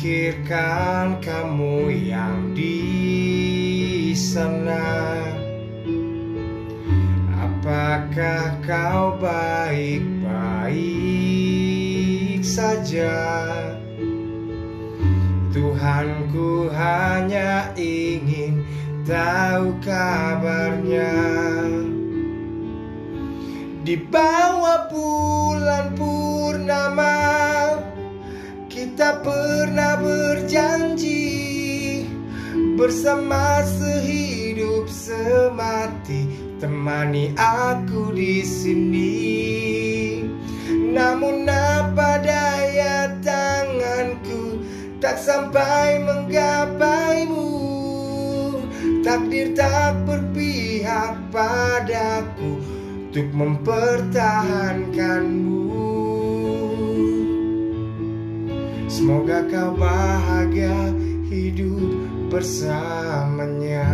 pikirkan kamu yang di sana. Apakah kau baik-baik saja? Tuhanku hanya ingin tahu kabarnya. Di bawah bulan purnama kita pernah berjanji bersama sehidup semati, temani aku di sini. Namun apa daya tanganku tak sampai menggapaimu. Takdir tak berpihak padaku untuk mempertahankanmu. Semoga kau bahagia hidup bersamanya.